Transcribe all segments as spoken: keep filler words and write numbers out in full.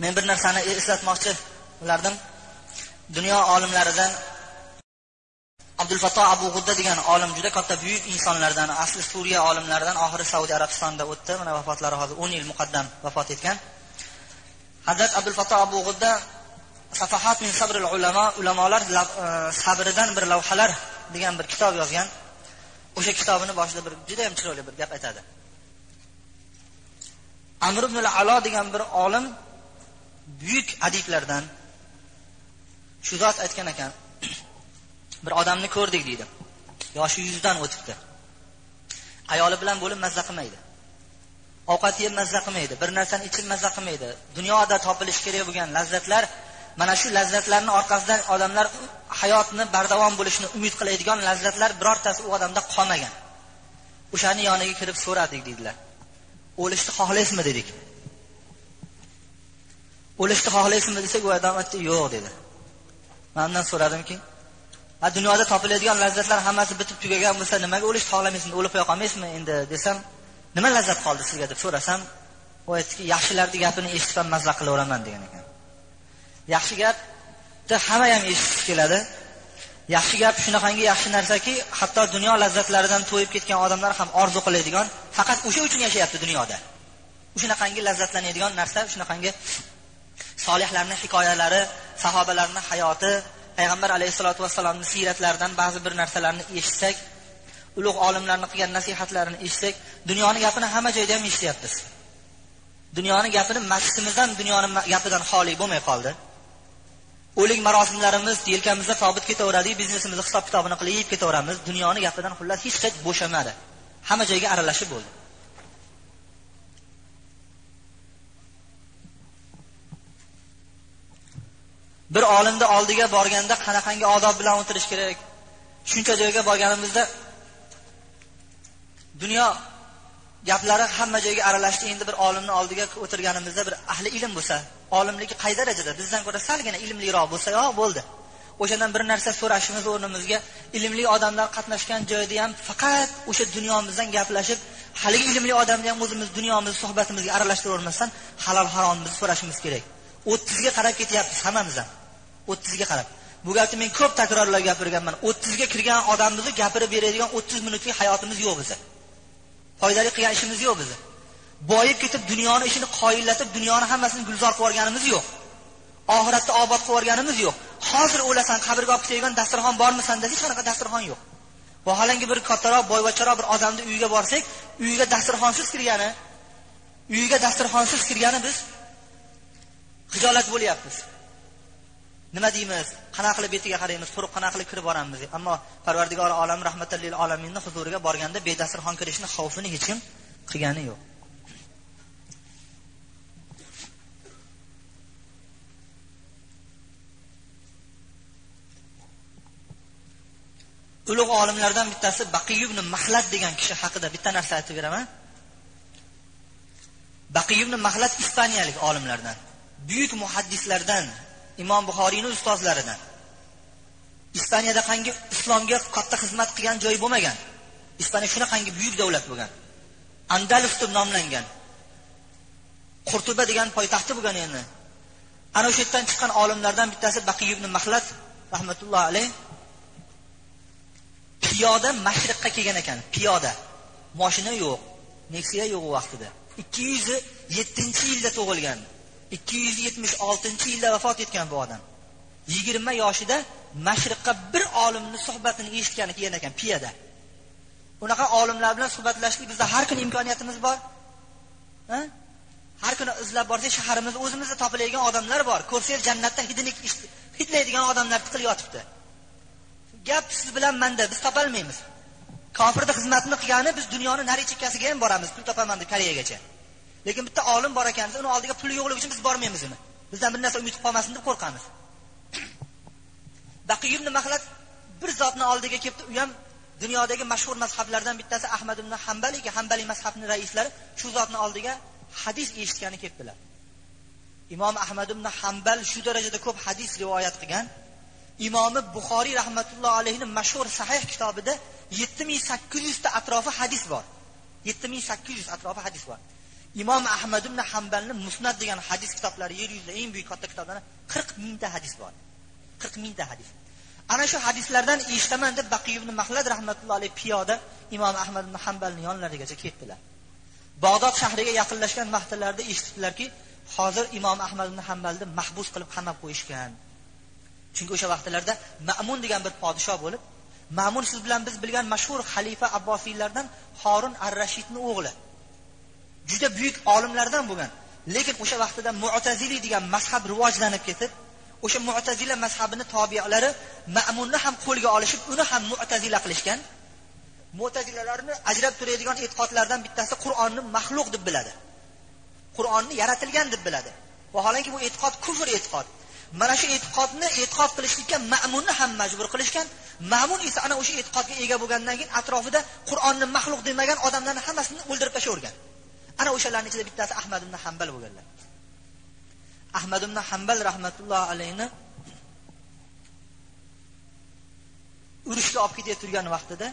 Men bir narsani eslatmoqchi ulardim. Dunyo olimlaridan Abdul Fattoh Abu G'udda degan olim juda katta buyuk insonlardan, asli Suriya olimlaridan, oxiri Saudiya Arabistonida o'tdi. Mana vafotlari hozir o'n yil muqaddam vafot etgan. Hazrat Abdul Fattoh Abu G'udda Safahat min sabril ulamo, ulamolar sabridan bir lavhalar degan bir kitob yozgan. O'sha kitobini boshida bir juda ham chiroyli bir gap aytadi. Amr ibn al-Alo degan bir olim buyuk adiblardan shu zot aytgan ekan. Bir odamni ko'rdik deydi. Yoshi yuzdan o'tibdi. Ayoli bilan bo'lib mazza qilmaydi. Ovqat yeb mazza qilmaydi, bir narsani ichib mazza qilmaydi. Dunyoda topilish kerak bo'lgan lazzatlar, mana shu lazzatlarning orqasidan odamlar hayotni bardavom bo'lishini umid qiladigan lazzatlar birortasi u odamda qolmagan. O'shani yoniga kirib so'radik deydilar. O'lishni xohlaysizmi dedik. O'lishni xohlaysizmi desak, u odam aytdi, "Yo'q" dedi. Men undan so'radimki, "Ha, dunyoda topiladigan lazzatlar hammasi bitib tugagan bo'lsa, nimaga o'lishni xohlamaysiz? O'lib qo'ya qolmaysizmi endi?" desam, "Nima lazzat qoldi sizga?" deb so'rasam, u aytdiki, "Yaxshilarning gapini eshitib ham mazza qilaveraman" degan ekan. Yaxshi gapni hamma ham eshitib keladi. Yaxshi gap shunaqangi yaxshi narsaki, hatto dunyo lazzatlaridan to'yib ketgan odamlar ham orzu qiladigan, faqat o'sha uchun yashayapti dunyoda. Shunaqangi lazzatlanadigan narsa, shunaqangi solihlarning hikoyalari, sahobalarning hayoti, payg'ambar alayhisolatu vassalomning siyratlaridan ba'zi bir narsalarni eshitsak, ulug' olimlarning qilgan nasihatlarini eshitsak, dunyoning gapini hamma joyda ham eshityapmiz. Dunyoning gapini masjidimizdan dunyoning gapidan xoli bo'lmay qoldi. O'lik marosimlarimiz yelkamizda tobut ketaveradi, biznesimizni hisob kitobini qilib yeb ketaveramiz. Dunyoning gapidan xullas hech hech bo'shamadi. Hamma joyga aralashib bo'ldi. Bir olimni oldiga borganda qanaqangi odob bilan o'tirish kerak? Shuncha joyga borganimizda dunyo gaplari hamma joyga aralashdi. Endi bir olimni oldiga o'tirganimizda bir ahli ilm bo'lsa, olimligi qay darajada bizdan ko'ra salgina ilmliroq bo'lsa, yo bo'ldi. O'shadan bir narsa so'rashimiz o'rnimizga ilmli odamlar qatnashgan joyda ham faqat o'sha dunyomizdan gaplashib, haligi ilmli odamni ham o'zimiz dunyomizni, suhbatimizga aralashtiravermasdan halol haromimizni so'rashimiz kerak. o'ttizga qarab ketyapmiz hammamiz ham. o'ttizga qarab. Bu gapni men ko'p takrorlab gapirganman. o'ttizga kirgan odamimizni gapirib beradigan o'ttiz minutlik hayotimiz yo'q bizda. Foydali qilgan ishimiz yo'q bizda. Boyib ketib dunyoni ishini qoyillatib, dunyoni hammasini gulzor qilib o'rganimiz yo'q. Oxiratda obod qilib o'rganimiz yo'q. Hozir o'lasan, qabrga olib ketadigan dasturxon bormisan desa, hech qanaqa dasturxon yo'q. Vaholanki bir kattaroq, boyvacharoq bir odamning uyiga borsak, uyiga dasturxonsiz kirgani, uyiga dasturxonsiz kirgani biz xijolat bo'lyapmiz. Nima deymiz? Qanaqa qilib betiga qaraymiz, quruq qanaqa qilib kirib boramiz. Ammo Parvardigor olam rahmatal lil alaminning huzuriga borganda bedasturxon kirishni xavfini hech kim qilgani yo'q. Ulug' olimlardan bittasi Baqiy ibn Maxlad degan kishi haqida bitta narsa aytib beraman. Baqiy ibn Maxlad ispaniyalik olimlardan, buyuk muhaddislardan, Imom Buxoriyning ustozlaridan. Ispaniyada qangi islomga katta xizmat qilgan joy bo'lmagan. Ispaniya shunaqangi buyuk davlat bo'lgan. Andalus deb nomlangan. Qurtuba degan poytaxti bo'lgan endi. Ana o'sha yerdan chiqqan olimlardan bittasi Baqiy ibn Maxlad rahmatullohi alayh piyoda Mashriqqa kelgan ekan, piyoda. Mashina yo'q, Nexia yo'q vaqtida. ikki yuz yettinchi yilda tug'ilgan. ikki yuz yetmish oltinchi yilda vafot etgan bu odam. yigirma yoshida Mashriqqa bir olimning suhbatini eshitgani kelgan ekan piyoda. Unaqa olimlar bilan suhbatlashishga bizda har kun imkoniyatimiz bor. Ha? Har kuni izlab borsak, shaharimizda o'zimizda topiladigan odamlar bor. Ko'rsangiz jannatda hidini hidlaydigan odamlar tiqilib yotibdi. Gap siz bilan menda, biz topolmaymiz. Kofirda xizmatini qilgani biz dunyoni nari chekkasiga ham boramiz, pul topaman deb Koreyagacha. Lekin bitta olim bor ekan, uni oldiga pul yo'qligi uchun biz bormaymiz uni. Bizdan bir narsa umid qolmasin deb qo'rqamiz. Baqiy ibn Maxlad bir zotning oldiga kelibdi, u ham dunyodagi mashhur mazhablardan bittasi Ahmad ibn Hanbal, Hanbali mazhabining raislari shu zotning oldiga hadis eshitgani kelibdilar. Imom Ahmad ibn Hanbal shu darajada ko'p hadis rivoyat qilgan. Imom Buxoriy rahmatullohi alayhining mashhur sahih kitobida yetti ming sakkiz yuz ta atrofi hadis bor. yetti ming sakkiz yuz atrofi hadis bor. imom Ahmad ibn Hanbalning Musnad degan hadis kitoblari yer yuzida eng buyuk katta kitoblarida qirq mingta hadis bor. qirq mingta hadis. Ana shu hadislardan eshitaman deb Baqiy ibn Makhlad rahmatullohi alayhi piyoda imom Ahmad ibn Hanbalning yonlarigacha ketdilar. Bag'dod shahriga yaqinlashgan vaqtlarda eshitdilarki, hozir imom Ahmad ibn Hanbalni mahbus qilib qamab qo'yishgan. Chunki o'sha vaqtlarda Ma'mun degan bir podshoh bo'lib, Ma'mun siz bilan biz bilgan mashhur xalifa Abbosiylardan Harun ar-Rashidning o'g'li. Juda buyuk olimlardan bo'lgan. Lekin o'sha vaqtida Mu'tazili degan mazhab rivojlanib ketib, o'sha Mu'tazila mazhabini tobi'alari Ma'munni ham qo'lga olishib, uni ham Mu'tazila qilishgan. Mu'tazilalarni ajrab turadigan e'tiqodlardan bittasi Qur'onni maxluq deb biladi. Qur'onni yaratilgan deb biladi. Vaholanki bu e'tiqod kufr e'tiqod. Mana shu e'tiqodni e'tiqod qilishlikka Ma'munni ham majbur qilishgan. Ma'mun esa ana o'sha e'tiqodga ega bo'lgandan keyin atrofida Qur'onni maxluq demagan odamlarni hammasini o'ldirib tashavergan. Ana o'shalarning ichida bittasi Ahmad ibn Hanbal bo'lganlar. Ahmad ibn Hanbal rahmatullohi alayni urushga olib ketib turgan vaqtida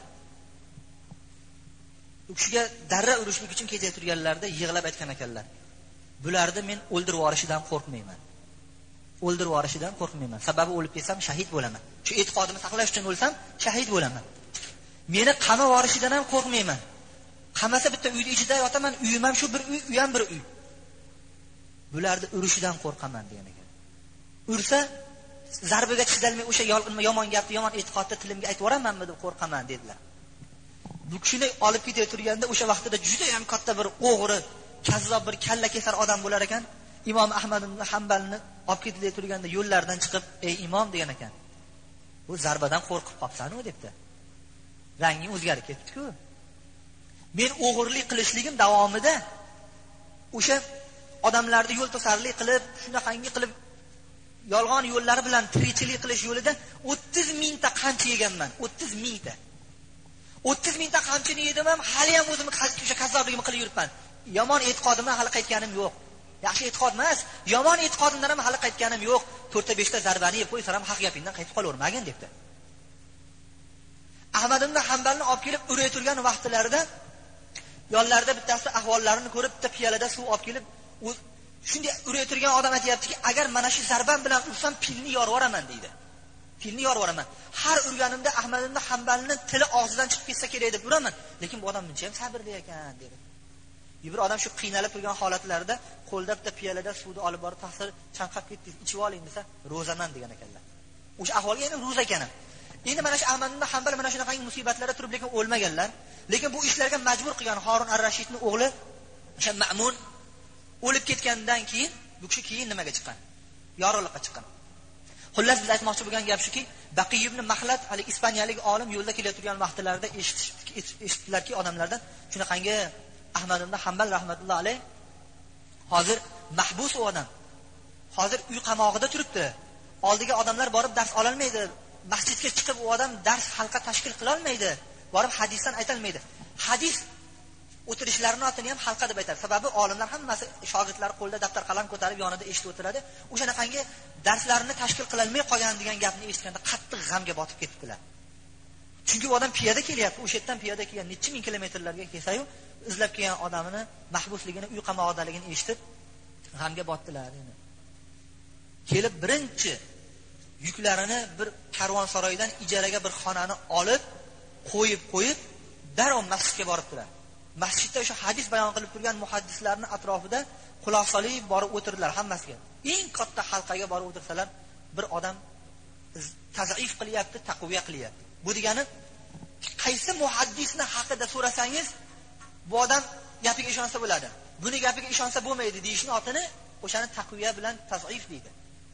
u kishiga darra urushlik uchun ketib turganlarida yig'lab aytgan ekanlar. Bularni men o'ldirib yuborishidan qo'rqmayman. O'ldirib yuborishidan qo'rqmayman. Sababi o'lib ketsam shahid bo'laman. Shu e'tiqodimni saqlash uchun o'lsam shahid bo'laman. Meni qamab yuborishidan ham qo'rqmayman. Qamasa bitta uyda ichida yotaman, uyim ham shu bir uy, uy ham bir uy. Bularni urishidan qo'rqaman degan ekan. Ursa zarbiga chidalmay o'sha yomon gapni, yomon e'tiqodni tilimga aytib yuboramanmi deb qo'rqaman dedilar. Bu kishini olib ketib turganda o'sha vaqtida juda ham katta bir o'g'ri, kazzob bir kalla kesar odam bo'lar ekan. Imom Ahmad ibn Hanbalni olib ketib turganda yo'llardan chiqib, "Ey imom" degan ekan. Bu zarbadan qo'rqib qopsan-ku debdi. Ranging o'zgarib ketdi-ku. Men o'g'irlik qilishligim davomida o'sha odamlarni yo'l to'sarlik qilib, shunaqangi qilib yolg'on yo'llari bilan tirikchilik qilish yo'lida o'ttiz mingta qamchi yeganman. o'ttiz mingta. o'ttiz mingta qamchini yedim ham, hali ham o'zimni o'sha kazzobligimni qilib yuribman. Yomon e'tiqodimdan hali qaytganim yo'q. Yaxshi e'tiqod emas, yomon e'tiqodimdan ham hali qaytganim yo'q. to'rtta beshta zarbani yeb qo'ysam ham haq gapingdan qaytib qolavermagin debdi. Ahmad ibn Hanbalni olib kelib urib turgan vaqtlarida yonlarida bittasi ahvollarini ko'rib, bitta piyolada suv olib kelib, u shunday urib turgan odam aytayaptiki, agar mana shu zarbam bilan ursam pilni yorib yuboraman deydi. Pilni yorib yuboraman. Har urganimda Ahmad ibn Hanbalni tili og'zidan chiqib ketsa kerak deb uraman, lekin bu odam buncha ham sabrli ekan dedi. Bir odam shu qiynalib turgan holatlarda qo'lda bitta piyolada suvni olib borib ta'sir chanqab ketdi, ichib oling desa, ro'zaman degan ekanlar. O'sha ahvolga endi ro'za ekan. Endi mana shu Ahmad ibn Hanbal mana shunaqangi musibatlarda turib lekin o'lmaganlar. Lekin bu ishlarga majbur qilgan Harun ar-Rashidning o'g'li o'sha Ma'mun o'lib ketgandan keyin bu kishi keyin nimaga chiqqan? Yorug'likqa chiqqan. Xullas biz aytmoqchi bo'lgan gap shuki, Baqiy ibn Makhlad hali ispaniyalik olim yo'lda kelayotgan vaqtlarida eshitdilarki odamlardan shunaqangi Ahmad ibn Hanbal rahmatullohi alayh hozir mahbus u odam. Hozir uy qamog'ida turibdi. Oldiga odamlar borib dars ola olmaydi. Masjidga chiqib u odam dars halqa tashkil qila olmaydi. Borib hadisdan aytolmaydi. Hadis o'tirishlarini otini ham halqa deb aytadi. Sababi olimlar hammasi shogirdlar qo'lda daftar qalam ko'tarib yonida eshitib o'tiradi. O'shanaqangi darslarni tashkil qila olmay qolgan degan gapni eshitganda qattiq g'amga botib ketdilar. Chunki u odam piyoda kelyapti. O'sha yerdan piyoda kelgan necha ming kilometrlarga kelsa-yu, izlab kelgan odamini mahbusligini, uy qamoqdaligini eshitib g'amga botdilar endi. Kelib birinchi yuklarini bir karvonsaroydan ijaraga bir xonani olib, qo'yib qo'yib, darrov masjidga boribdilar. Masjidda o'sha hadis bayon qilib turgan muhaddislarning atrofida xulosali borib o'tirdilar hammasiga. Eng katta halqaga borib o'tirsalar, bir odam tazif qilyapti, taqviya qilyapti. Bu degani qaysi muhaddisni haqida so'rasangiz, bu odam gapiga ishonsa bo'ladi. Buni gapiga ishonsa bo'lmaydi deyishni otini o'shani taqviya bilan tazif deydi.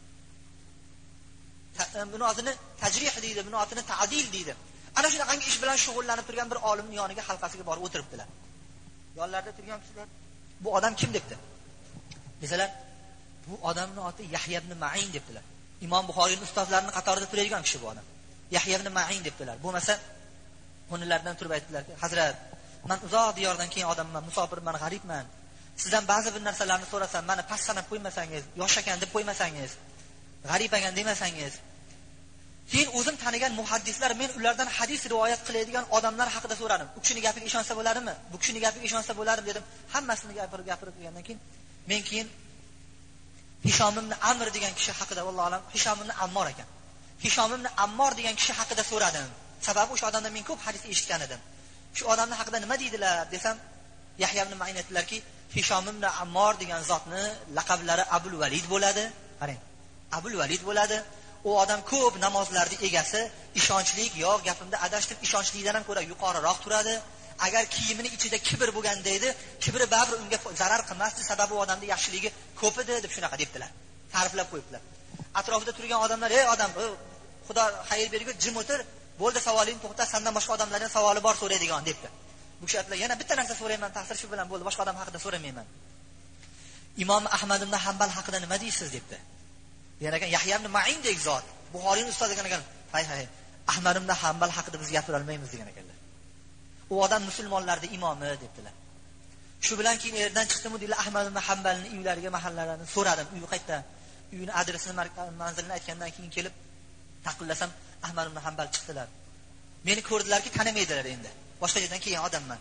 Buni otini tajrih deydi, buni otini ta'dil deydi. Ana shunaqangi ish bilan shug'ullanib turgan bir olimning yoniga halqasiga borib o'tiribdilar. Yonlarda turgan kishilar, bu odam kim debdi? Desalar, bu odamning oti Yahya ibn Ma'in debdilar. Imom Buxoriyning ustozlarining qatorida turadigan kishi bu odam. Yahya ibn Ma'in debdilar. Bo'lmasa o'nlardan turib aytdilarki, "Hazrat, men uzoq diyordan kelgan odamman, musofirman, g'aribman. Sizdan ba'zi bir narsalarni so'rasam, meni past sanab qo'ymasangiz, yosh ekan deb qo'ymasangiz, g'arib ekan demasangiz, Keyin o'zim tanigan muhaddislar, men ulardan hadis rivoyat qiladigan odamlar haqida so'radim. Bu kishining gapiga ishonsa bo'ladimi? Bu kishining gapiga ishonsa bo'ladimi dedim. Hammasini gapirib gapirib turgandan keyin men keyin Hishom ibn Amr degan kishi haqida, vallohu alam, Hishom ibn Ammor ekan. Hishom ibn Ammor degan kishi haqida so'radim. Sababi o'sha odamdan men ko'p hadis eshitgan edim. Shu odamning haqida nima deydilar desam, Yahya ibn Ma'in aytdilarki, Hishom ibn Ammor degan zotni laqablari Abul Valid bo'ladi. Qarang, Abul Valid bo'ladi. U odam ko'p namozlarning egasi, ishonchli, yo'q, gapimda adashdim, ishonchlidan ham ko'ra yuqoriroq turadi. Agar kiyimining ichida kibr bo'lganda edi, kibri baribir unga zarar qilmasdi, sababi u odamning yaxshiligi ko'p edi deb shunaqa debdilar. Ta'riflab qo'yibdilar. Atrofida turgan odamlar, "Ey odam, Xudo xayr bergur, jim o'tir, bo'ldi savolingni to'xta, sendan boshqa odamlardan savoli bor so'raydigan" debdi. Bu kishi aytdilar, "Yana bitta narsa so'rayman, ta'sir shu bilan bo'ldi, boshqa odam haqida so'ramayman." Imom Ahmad ibn Hanbal haqida nima deysiz debdi. Yana ekan Yahya ibn Ma'in dek zot, Buxoriyning ustozi degan ekan. Hay hay, Ahmad ibn Hanbal haqida biz gapira olmaymiz degan ekanlar. U odam musulmonlarning imomi debdilar. Shu bilan keyin yerdan chiqdim, deylar Ahmad ibn Hanbalning uylariga, mahallalarini so'radim. Uyi qayerda? Uyini adresini, manzilini aytgandan keyin kelib taqillasam, Ahmad ibn Hanbal chiqdilar. Meni ko'rdilarki, tanimaydilar endi. Boshqa yerdan kelgan odamman.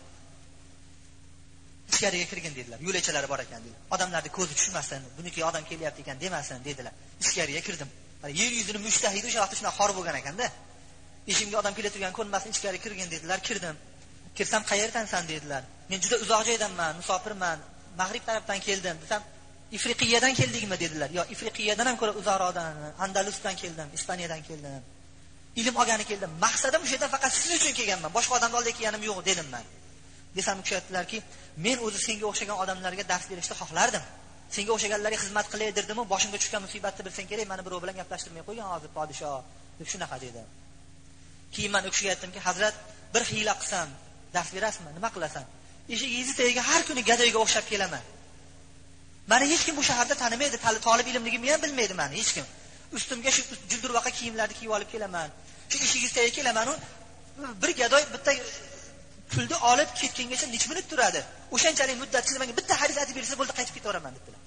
Ichkariga kirgin dedilar. Yo'lachalari bor ekan dedilar. Odamlarning ko'zi tushmasin, buniki odam kelyapti ekan demasin dedilar. Ichkariga kirdim. Yer yuzini mushtahidi o'sha vaqtda shunaqa xor bo'lgan ekanda. Eshimga odam kelib turgan ko'rmasin, ichkariga kirgin dedilar. Kirdim. Kirsam, "Qayerdansan?" dedilar. "Men juda uzoq joydanman, musofirman, Mag'rib tarafdan keldim." Desam, "Ifriqiyadan keldingmi?" dedilar. "Yo'q, Ifriqiyadan ham ko'ra uzoqroqdan, Andalusdan keldim, Ispaniyadan keldim. Ilm olgani keldim. Maqsadim o'sha yerdan faqat siz uchun kelganman. Boshqa odamlar oldiga kelganim yo'q" dedim men. Desam, kishi aytdilarki, "Men o'zi senga o'xshagan odamlarga dars berishni xohlardim. Senga o'xshaganlarga xizmat qilay derdim-u, boshimga tushgan musibatni bilsang kerak, meni birov bilan gaplashtirmay qo'ygan hozir podshoh" deb shunaqa dedi. Keyin men o'shiga aytdimki, "Hazrat, bir hiyla qilsam dars berasizmi? Nima qilasan?" "Eshigingizni tagiga har kuni gadoyga o'xshab kelaman. Meni hech kim bu shaharda tanimaydi, talib ilmligimni ham bilmaydi meni hech kim. Ustimga shu juldurvaqa kiyimlarni kiyib olib kelaman. Shu eshigingiz tagiga kelaman, bir gadoy bitta pulni olib ketgangacha necha minut turadi. O'shanchalik muddat siz menga bitta hadis aytib bersangiz bo'ldi, qaytib ketaveraman" dedilar.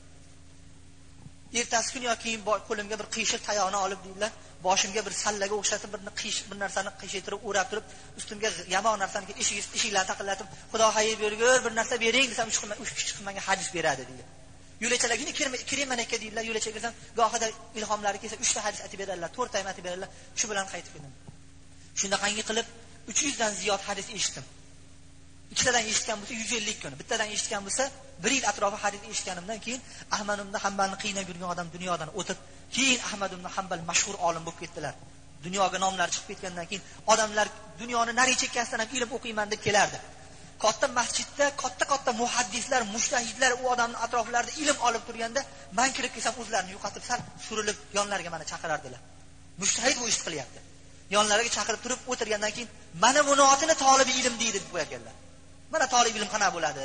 Ertasi kuni yoki qo'limga bir qiyshiq tayoqni olib deydilar, boshimga bir sallaga o'xshatib bir qish bir narsani qiyshaytirib o'rab turib, ustimga yomon narsani eshik eshiklarni taqillatib, "Xudo xayr bergur, bir narsa bering" desam, uch kishi menga hadis beradi deydi. Yo'lachalarga kiraman akka deydilar, yo'lachaga kirsam, gohida ilhomlari kelsa uch ta hadis aytib beradilar, to'rt ta aytib beradilar. Shu bilan qaytib keldim. Shundaqangi qilib uch yuz dan ziyod hadis eshitdim. Ikkitadan eshitgan bo'lsa yuz ellik kun, bittadan eshitgan bo'lsa bir yil atrofi hadis eshitganimdan keyin Ahmad ibn Hanbalni qiynab yurgan odam dunyodan o'tib, keyin Ahmad ibn Hanbal mashhur olim bo'lib ketdilar. Dunyoga nomlari chiqib ketgandan keyin odamlar dunyoni nari chekkasidan ham ilm o'qiyman deb kelardi. Katta masjidda katta-katta muhaddislar, mushtahidlar u odamning atroflarida ilm olib turganda, men kirib kelsam o'zlarini yo'qotib, sal surilib yonlariga meni chaqirardilar. Mushtahid bu ish qilyapti. Yonlariga chaqirib turib o'tirgandan keyin, "Mana buni otini tolibi ilm deydi" deb qo'yardilar. Mana talib ilm qana bo'ladi.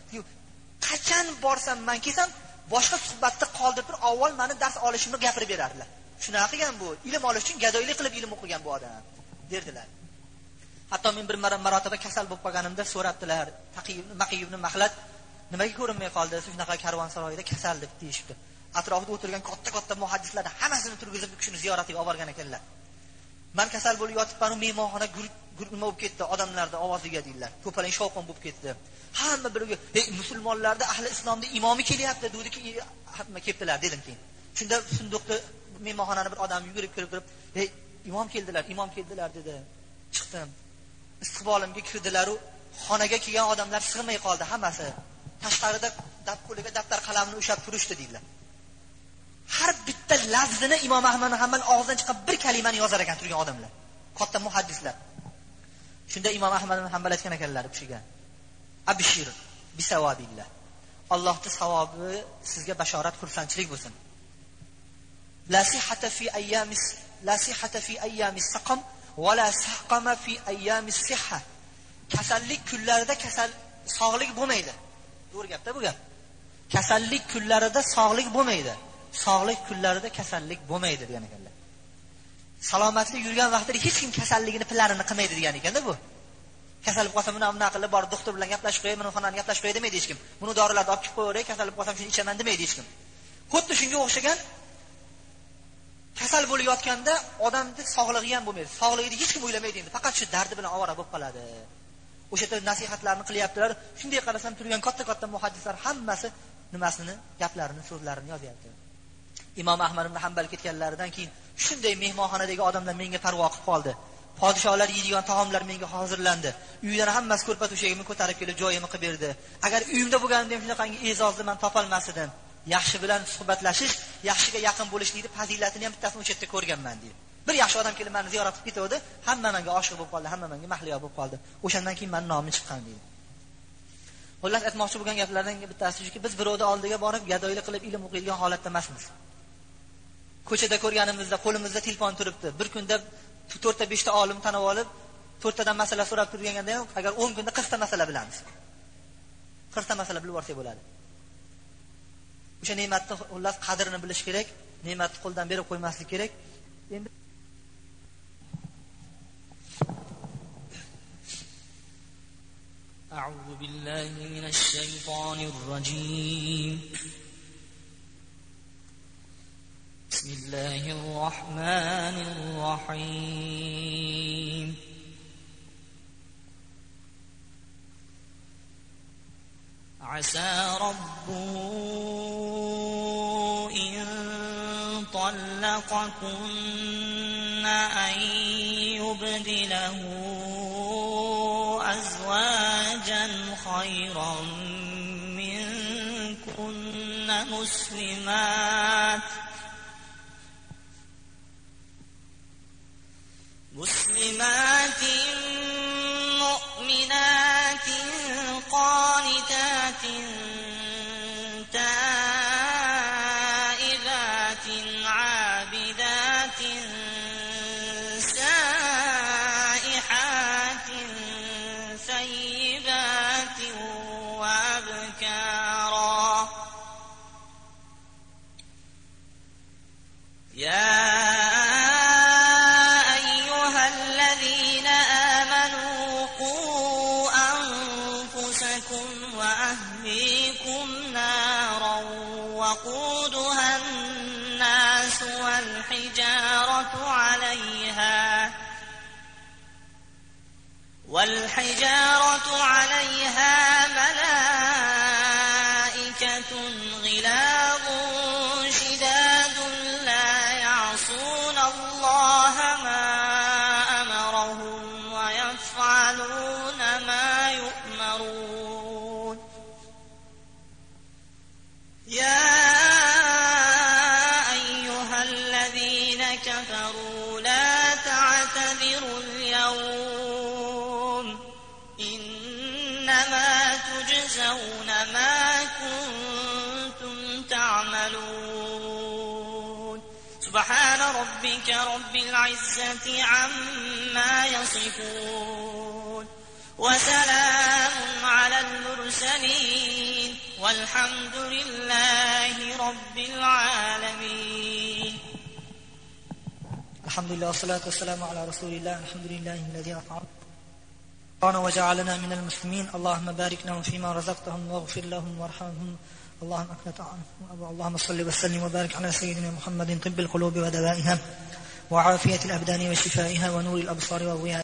Qachon borsam men kelsam, boshqa suhbatda qoldirib turib, avval meni dars olishimni gapirib berardilar. Shunaqa qilgan bu. Ilm olish uchun gadoylik qilib ilm o'qigan bu odam, derdilar. Hatto men bir marotaba kasal bo'lib qolganimda so'rabdilar, Taqiy Maqiy ibn Mahlat nimaga ko'rinmay qoldi? Shunaqa karvonsaroyda kasal deb deyishdi. Atrofida o'tirgan katta-katta muhaddislarni hammasini turgizib kishini ziyoratiga olib borgan ekanlar. Men kasal bo'lib yotibman, mehmonxona nima bo'lib ketdi, odamlarda ovoziga deydilar. To'palang shovqin bo'lib ketdi. Hamma birga, "Ey musulmonlarda ahli islomning imomi kelyapti" dediki, hamma kelibdilar dedim keyin. Shunda sunduqni mehmonxonani bir odam yugurib kirib turib, "Ey imom keldilar, imom keldilar" dedi. Chiqdim. Istiqbolimga kirdilar u xonaga kelgan odamlar sig'may qoldi hammasi. Tashqarida dab qo'liga daftar qalamini ushlab turishdi deydilar. Har bitta lafzini Imom Ahmad Hanbal og'zidan chiqqan bir kalimani yozar ekan turgan odamlar. Katta muhaddislar. Shunda Imom Ahmad Hanbal aytgan ekanlar bu kishiga, "Abshir bisawabillah." Allohning savobi sizga bashorat, xursandchilik bo'lsin. La sihhata fi ayyamis la sihhata fi ayyamis saqam va la saqama fi ayyamis sihha. Kasallik kunlarida kasal sog'lik bo'lmaydi. To'g'ri gapda bu gap. Kasallik kunlarida sog'lik bo'lmaydi. Sog'lik kunlarida kasallik bo'lmaydi degan ekanlar. Salomatlik yurgan vaqtida hech kim kasalligini planini qilmaydi degan ekanda bu. Kasal bo'lib qolsa, buni amna qilib borib doktor bilan gaplashib qo'yay, buni xonani gaplashib qo'yay demaydi hech kim. Buni dorilarni olib chiqib qo'yaveray, kasal bo'lib qolsam shuni ichaman demaydi hech kim. Xuddi shunga o'xshagan kasal bo'lib yotganda odamni sog'lig'i ham bo'lmaydi. Sog'lig'ini hech kim o'ylamaydi endi, faqat shu dardi bilan ovora bo'lib qoladi. O'sha yerda nasihatlarni qilyaptilar. Shunday qarasam turgan katta-katta muhaddislar hammasi nimasini, gaplarini, so'zlarini yozyapti. Imom Ahmad ibn Hanbal ketganlaridan keyin shunday mehmonxonadagi odamlar menga parvo qilib qoldi. Podshohlar yeydigan taomlar menga hozirlandi. Uydan hammasi ko'rpa to'shagimni ko'tarib kelib joyimni qilib berdi. Agar uyimda bo'lganimda ham shunaqangi e'zozni men topolmas edim. Yaxshi bilan suhbatlashish, yaxshiga yaqin bo'lishlikni fazilatini ham bittasini o'sha yerda ko'rganman deydi. Bir yaxshi odam kelib meni ziyorat qilib ketdi, hamma menga oshiq bo'lib qoldi, hamma menga mahliyo bo'lib qoldi. O'shandan keyin men nomim chiqqan deydi. Xullas aytmoqchi bo'lgan gaplardan bittasi shuki, biz birovni oldiga borib gadoylik qilib ilm o'qiydigan holatda emasmiz. Ko'chada ko'rganimizda qo'limizda telefon turibdi. Bir kunda to'rtta beshta olim tanib olib, to'rttadan masala so'rab turganda ham agar o'n kunda qirqta masala bilamiz. qirqta masala bilib olsak bo'ladi. O'sha ne'matni xullas qadrini bilish kerak, ne'matni qo'ldan berib qo'ymaslik kerak. Endi أعوذ بالله من الشيطان الرجيم بسم الله الرحمن الرحيم عسى ربه إن طلقكن أن يبدله أزواجا خيرا منكن مسلمات مسلمات مؤمنات قانتات تائبات عابدات سائحات ثيبات وأبكارا يا وقودها الناس والحجارة عليها والحجارة عليها ملائكة غلاظ شداد لا يعصون الله ما أمرهم ويفعلون ما يؤمرون يا كفروا لا تعتذروا اليوم إنما تجزون ما كنتم تعملون سبحان ربك رب العزة عما يصفون وسلام على المرسلين والحمد لله رب العالمين الحمد لله والصلاة والسلام على رسول الله. الحمد لله الذي أطعمنا وجعلنا من المسلمين. اللهم بارك لهم فيما رزقتهم واغفر لهم وارحمهم. اللهم أكنت عنهم. اللهم صل وسلم وبارك على سيدنا محمد طب القلوب ودوائها وعافية الأبدان وشفائها ونور الأبصار وضيائها.